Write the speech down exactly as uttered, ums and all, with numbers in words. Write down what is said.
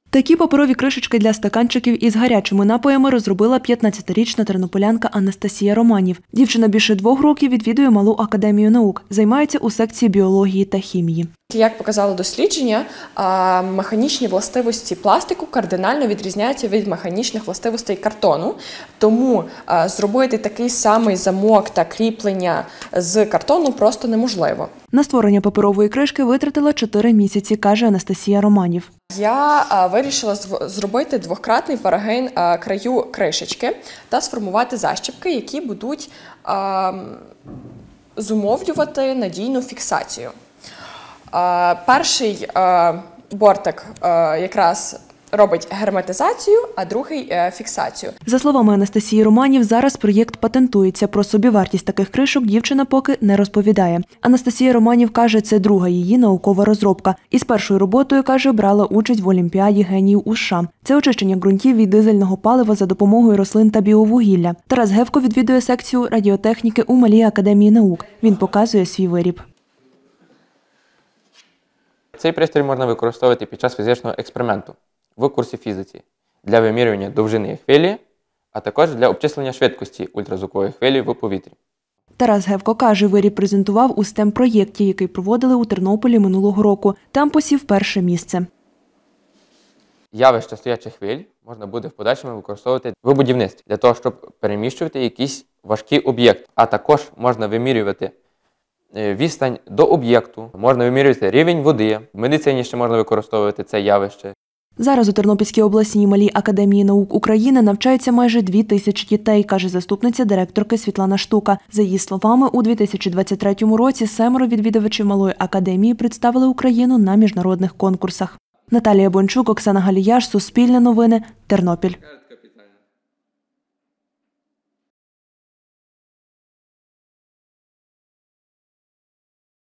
Такі паперові кришечки для стаканчиків із гарячими напоями розробила п'ятнадцятирічна тернополянка Анастасія Романів. Дівчина більше двох років відвідує Малу академію наук, займається у секції біології та хімії. Як показало дослідження, механічні властивості пластику кардинально відрізняються від механічних властивостей картону, тому зробити такий самий замок та кріплення з картону просто неможливо. На створення паперової кришки витратила чотири місяці, каже Анастасія Романів. Я вирішила зробити двократний парагин краю кришечки та сформувати защіпки, які будуть зумовлювати надійну фіксацію. Перший бортик якраз робить герметизацію, а другий – фіксацію. За словами Анастасії Романів, зараз проєкт патентується. Про собівартість таких кришок дівчина поки не розповідає. Анастасія Романів каже, це друга її наукова розробка. Із першою роботою, каже, брала участь в Олімпіаді геніїв у США. Це очищення ґрунтів від дизельного палива за допомогою рослин та біовугілля. Тарас Гевко відвідує секцію радіотехніки у Малій академії наук. Він показує свій виріб. Цей пристрій можна використовувати під час фізичного експерименту в курсі фізиці для вимірювання довжини хвилі, а також для обчислення швидкості ультразвукової хвилі в повітрі. Тарас Гевко каже, виріб презентував у стем-проєкті, який проводили у Тернополі минулого року. Там посів перше місце. Явище стоячих хвиль можна буде в подальшому використовувати в будівництві для того, щоб переміщувати якісь важкі об'єкти, а також можна вимірювати відстань до об'єкту, можна вимірювати рівень води, в медицині ще можна використовувати це явище. Зараз у Тернопільській обласній Малій академії наук України навчається майже дві тисячі дітей, каже заступниця директорки Світлана Штука. За її словами, у дві тисячі двадцять третьому році семеро відвідувачів Малої академії представили Україну на міжнародних конкурсах. Наталія Бончук, Оксана Галіяш, Суспільне новини, Тернопіль.